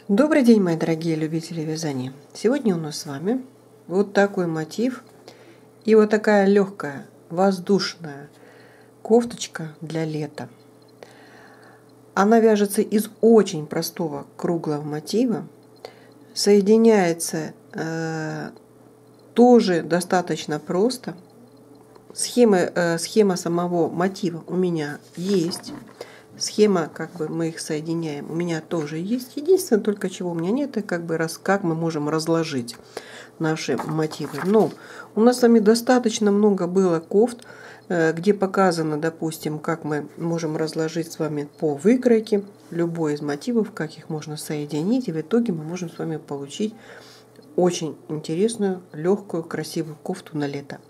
Добрый день, мои дорогие любители вязания. Сегодня у нас с вами вот такой мотив и вот такая легкая воздушная кофточка для лета. Она вяжется из очень простого круглого мотива, соединяется тоже достаточно просто. Схема самого мотива у меня есть. Схема, мы их соединяем, у меня тоже есть. Единственное, только чего у меня нет, это как мы можем разложить наши мотивы. Но у нас с вами достаточно много было кофт, где показано, допустим, как мы можем разложить с вами по выкройке любой из мотивов, как их можно соединить. И в итоге мы можем с вами получить очень интересную, легкую, красивую кофту на лето.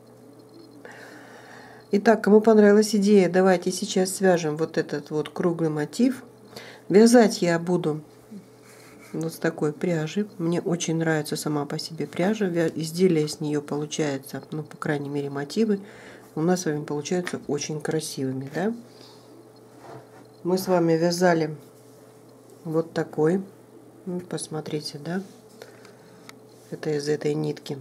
Итак, кому понравилась идея, давайте сейчас свяжем вот этот вот круглый мотив. Вязать я буду вот с такой пряжи. Мне очень нравится сама по себе пряжа. Изделие с нее получается, ну, по крайней мере, мотивы у нас с вами получаются очень красивыми, да? Мы с вами вязали вот такой. Посмотрите, да? Это из этой нитки.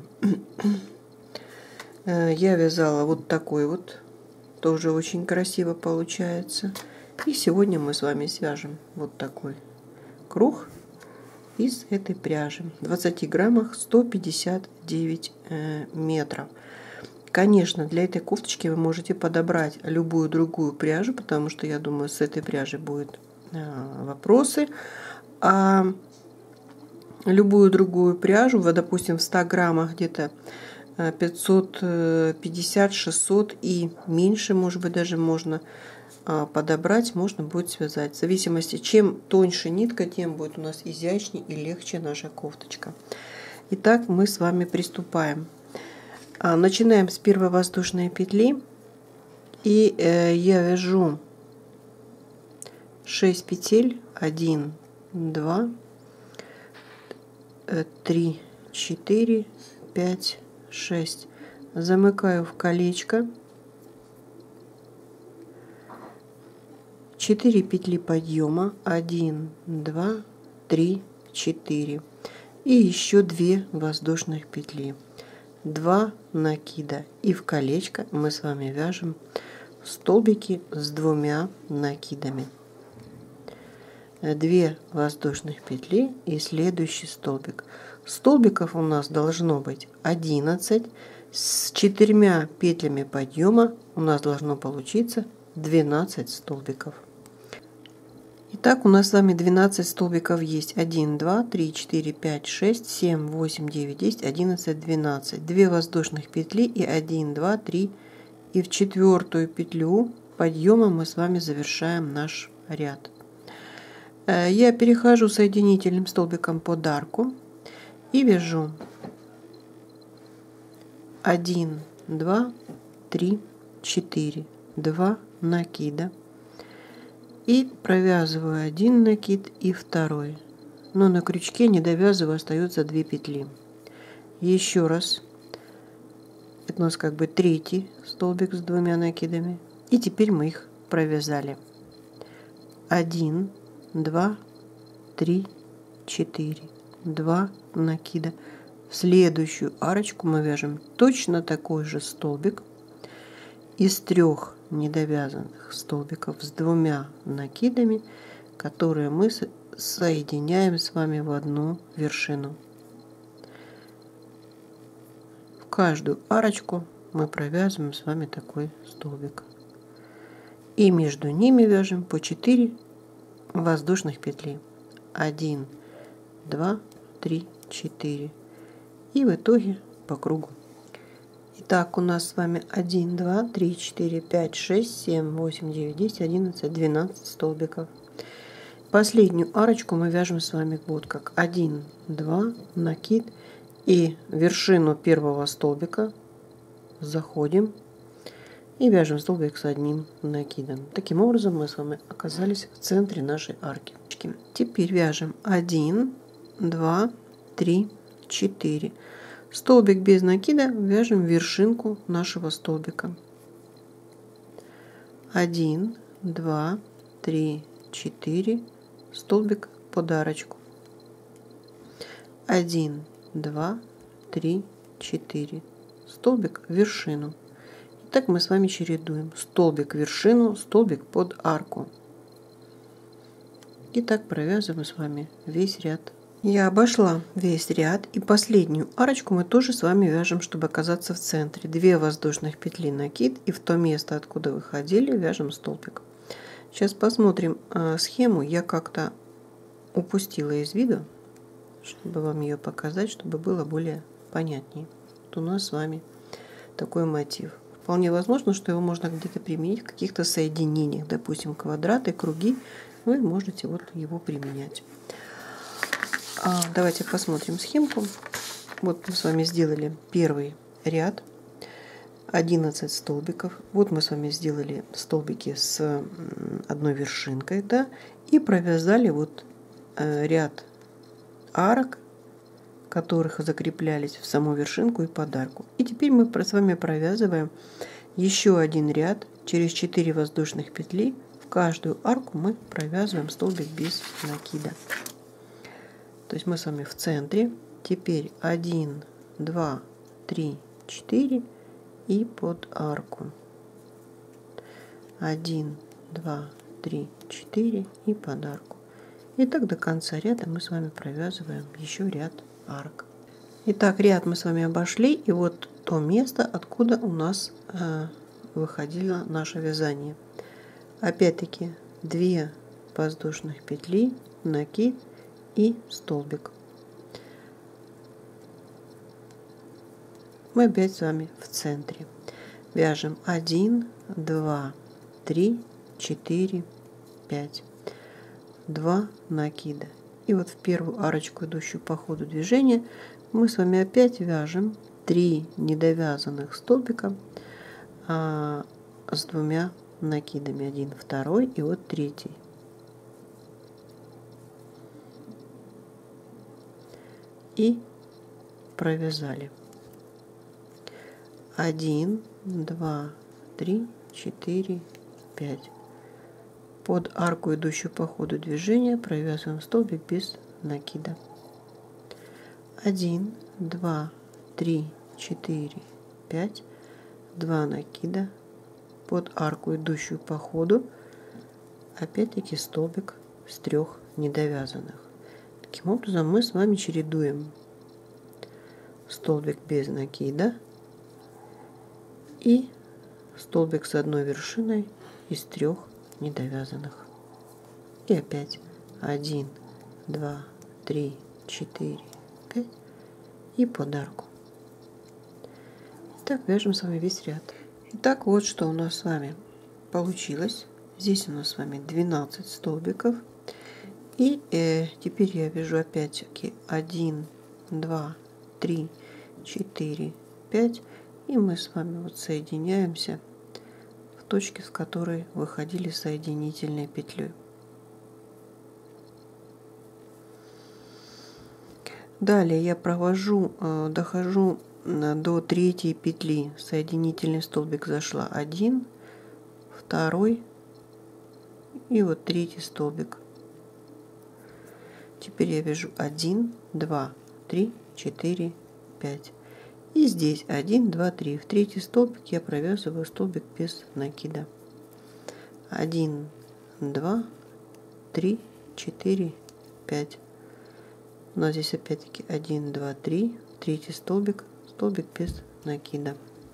Я вязала вот такой вот, тоже очень красиво получается. И сегодня мы с вами свяжем вот такой круг из этой пряжи. В 20 граммах 159 метров. Конечно, для этой кофточки вы можете подобрать любую другую пряжу, потому что я думаю, с этой пряжи будут вопросы. А любую другую пряжу, допустим, в 100 граммах где-то 550-600 и меньше, может быть, даже можно подобрать, можно будет связать. В зависимости, чем тоньше нитка, тем будет у нас изящнее и легче наша кофточка. Итак, мы с вами приступаем. Начинаем с первой воздушной петли. И я вяжу 6 петель. 1, 2, 3, 4, 5, 6. Замыкаю в колечко. 4 петли подъема. 1, 2, 3, 4. И еще 2 воздушных петли. 2 накида. И в колечко мы с вами вяжем столбики с 2 накидами. 2 воздушных петли и следующий столбик. Столбиков у нас должно быть 11. С 4 петлями подъема у нас должно получиться 12 столбиков. Итак, у нас с вами 12 столбиков есть. 1, 2, 3, 4, 5, 6, 7, 8, 9, 10, 11, 12. 2 воздушных петли и 1, 2, 3. И в 4 петлю подъема мы с вами завершаем наш ряд. Я перехожу соединительным столбиком под арку и вяжу 1, 2, 3, 4, 2 накида. И провязываю 1 накид и 2. Но на крючке не довязываю, остается 2 петли. Еще раз. Это у нас 3 столбик с 2 накидами. И теперь мы их провязали. 1, 2, 3, 4, 2 накида. В следующую арочку мы вяжем точно такой же столбик из 3 недовязанных столбиков с 2 накидами, которые мы соединяем с вами в одну вершину. В каждую арочку мы провязываем с вами такой столбик. И между ними вяжем по 4 воздушных петли. 1, 2, 3, 4. И в итоге по кругу. Итак, у нас с вами 1, 2, 3, 4, 5, 6, 7, 8, 9, 10, 11, 12 столбиков. Последнюю арочку мы вяжем с вами вот как. 1, 2, накид. И вершину первого столбика заходим и вяжем столбик с 1 накидом. Таким образом мы с вами оказались в центре нашей арки. Теперь вяжем 1, 2, 3, 4. Столбик без накида, вяжем вершинку нашего столбика. 1, 2, 3, 4. Столбик под арочку. 1, 2, 3, 4. Столбик в вершину. Итак, мы с вами чередуем столбик в вершину, столбик под арку. И так провязываем с вами весь ряд. Я обошла весь ряд, и последнюю арочку мы тоже с вами вяжем, чтобы оказаться в центре. 2 воздушных петли накид, и в то место, откуда выходили, вяжем столбик. Сейчас посмотрим схему. Я как-то упустила из виду, чтобы вам ее показать, чтобы было более понятнее. Вот у нас с вами такой мотив. Вполне возможно, что его можно где-то применить в каких-то соединениях, допустим, квадраты, круги. Вы можете вот его применять. Давайте посмотрим схемку. Вот мы с вами сделали первый ряд, 11 столбиков. Вот мы с вами сделали столбики с одной вершинкой, да, и провязали вот ряд арок, которых закреплялись в саму вершинку и под арку. И теперь мы с вами провязываем еще один ряд через 4 воздушных петли. В каждую арку мы провязываем столбик без накида. То есть мы с вами в центре. Теперь 1, 2, 3, 4 и под арку. 1, 2, 3, 4 и под арку. И так до конца ряда мы с вами провязываем еще ряд арок. Итак, ряд мы с вами обошли. И вот то место, откуда у нас выходило наше вязание. Опять-таки 2 воздушных петли, накид и столбик. Мы опять с вами в центре. Вяжем 1, 2, 3, 4, 5. 2 накида. И вот в первую арочку, идущую по ходу движения, мы с вами опять вяжем 3 недовязанных столбика с 2 накидами. 1, 2 и вот 3. И провязали. 1, 2, 3, 4, 5. Под арку, идущую по ходу движения, провязываем столбик без накида. 1, 2, 3, 4, 5. 2 накида. Под арку, идущую по ходу, опять-таки столбик с 3 недовязанных. Таким образом мы с вами чередуем столбик без накида и столбик с одной вершиной из 3 недовязанных. И опять 1, 2, 3, 4, 5 и под арку. Так вяжем с вами весь ряд. Итак, вот что у нас с вами получилось. Здесь у нас с вами 12 столбиков. И теперь я вяжу опять-таки 1, 2, 3, 4, 5. И мы с вами вот соединяемся в точке, с которой выходили соединительной петлей. Далее я дохожу до 3 петли. Соединительный столбик зашла 1, 2 и вот 3 столбик. Теперь я вяжу 1, 2, 3, 4, 5. И здесь 1, 2, 3. В 3 столбик я провязываю столбик без накида. 1, 2, 3, 4, 5. У нас здесь опять-таки 1, 2, 3. 3 столбик, столбик без накида.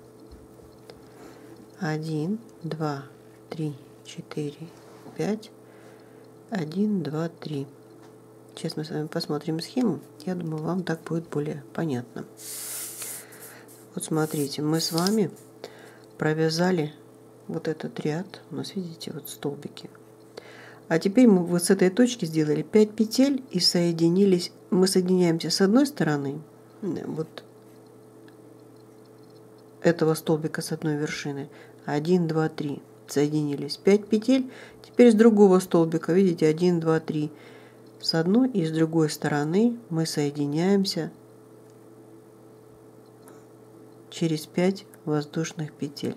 1, 2, 3, 4, 5. 1, 2, 3. Сейчас мы с вами посмотрим схему. Я думаю, вам так будет более понятно. Вот смотрите, мы с вами провязали вот этот ряд. У нас, видите, вот столбики. А теперь мы вот с этой точки сделали 5 петель и соединились. Мы соединяемся с одной стороны, вот этого столбика с одной вершины. 1, 2, 3. Соединились. 5 петель. Теперь с другого столбика, видите, 1, 2, 3. С одной и с другой стороны мы соединяемся через 5 воздушных петель.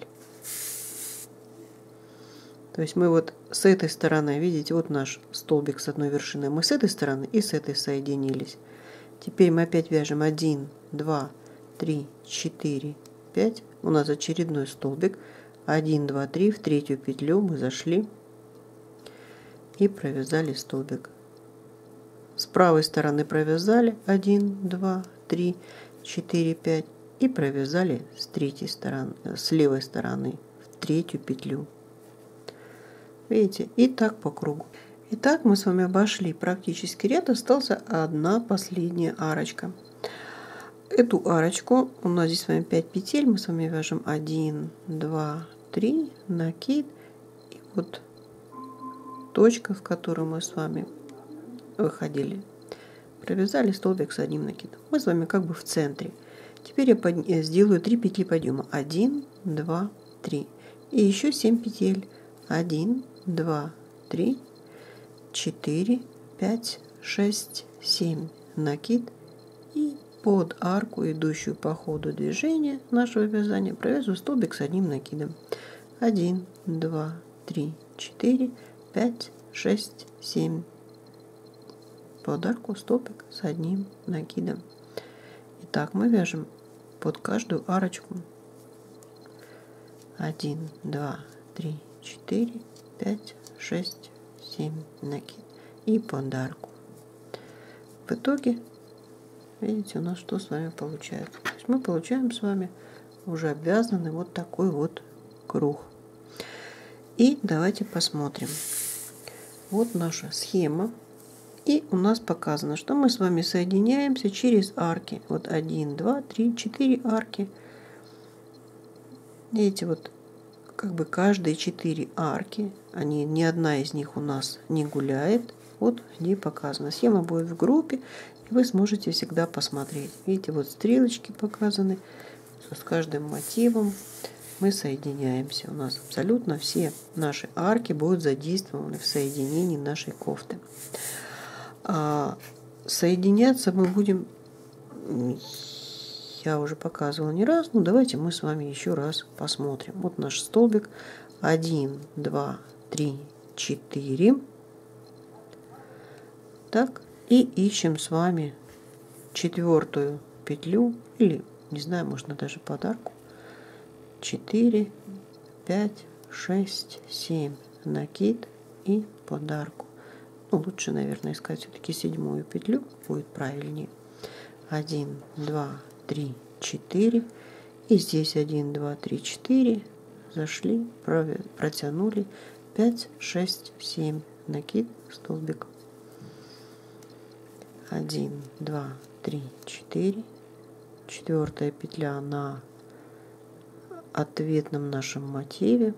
То есть мы вот с этой стороны, видите, вот наш столбик с одной вершиной, мы с этой стороны и с этой соединились. Теперь мы опять вяжем 1, 2, 3, 4, 5. У нас очередной столбик. 1, 2, 3. В третью петлю мы зашли и провязали столбик. С правой стороны провязали 1, 2, 3, 4, 5 и провязали с третьей стороны, с левой стороны в третью петлю. Видите? И так по кругу. Итак, мы с вами обошли практически ряд, остался одна последняя арочка. Эту арочку, у нас здесь с вами 5 петель, мы с вами вяжем 1, 2, 3, накид и вот точка, в которую мы с вами выходили. Провязали столбик с одним накидом. Мы с вами как бы в центре. Теперь я сделаю 3 петли подъема. 1, 2, 3. И еще 7 петель. 1, 2, 3, 4, 5, 6, 7. Накид. И под арку, идущую по ходу движения нашего вязания, провязываю столбик с одним накидом. 1, 2, 3, 4, 5, 6, 7. Под арку столбик с одним накидом. Итак, мы вяжем под каждую арочку 1, 2, 3, 4, 5, 6, 7 накид и под арку. В итоге, видите, у нас что с вами получается? То есть мы получаем с вами уже обвязанный вот такой вот круг. И давайте посмотрим. Вот наша схема. И у нас показано, что мы с вами соединяемся через арки. Вот 1, 2, 3, 4 арки. Видите, вот как бы каждые 4 арки, они, ни одна из них у нас не гуляет. Вот где показано. Схема будет в группе, и вы сможете всегда посмотреть. Видите, вот стрелочки показаны. С каждым мотивом мы соединяемся. У нас абсолютно все наши арки будут задействованы в соединении нашей кофты. Соединяться мы будем, я уже показывала не раз, но давайте мы с вами еще раз посмотрим. Вот наш столбик 1, 2, 3, 4. Так, и ищем с вами четвертую петлю, или, не знаю, можно даже под арку. 4, 5, 6, 7. Накид и под арку. Ну, лучше, наверное, искать все-таки седьмую петлю, будет правильнее. 1, 2, 3, 4. И здесь 1, 2, 3, 4. Зашли, протянули. 5, 6, 7. Накид, столбик. 1, 2, 3, 4. Четвертая петля на ответном нашем мотиве.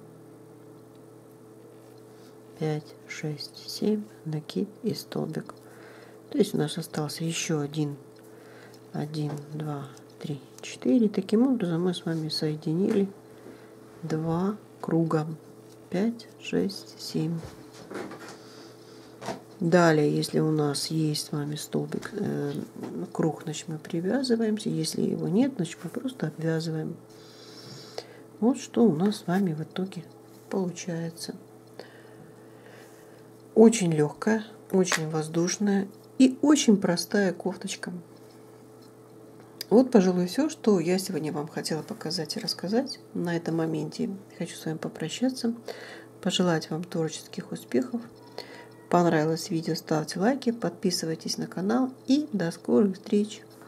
5, 6, 7, накид и столбик. То есть у нас остался еще 1, 2, 3, 4. Таким образом мы с вами соединили 2 круга. 5, 6, 7. Далее, если у нас есть с вами столбик, круг, значит мы привязываемся. Если его нет, значит мы просто обвязываем. Вот что у нас с вами в итоге получается. Очень легкая, очень воздушная и очень простая кофточка. Вот, пожалуй, все, что я сегодня вам хотела показать и рассказать на этом моменте. Хочу с вами попрощаться, пожелать вам творческих успехов. Понравилось видео, ставьте лайки, подписывайтесь на канал и до скорых встреч!